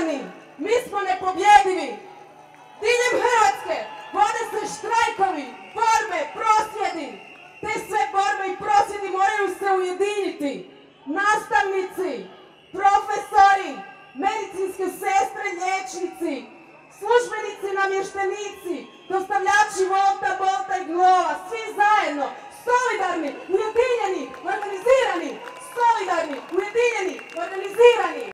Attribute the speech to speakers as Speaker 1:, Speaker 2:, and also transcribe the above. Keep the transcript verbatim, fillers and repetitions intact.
Speaker 1: građani, mi smo nepobjedivi. Diljem Hrvatske vode se štrajkovi, borbe, prosvjedi. Te sve borbe i prosvjedi moraju se ujediniti. Nastavnici, profesori,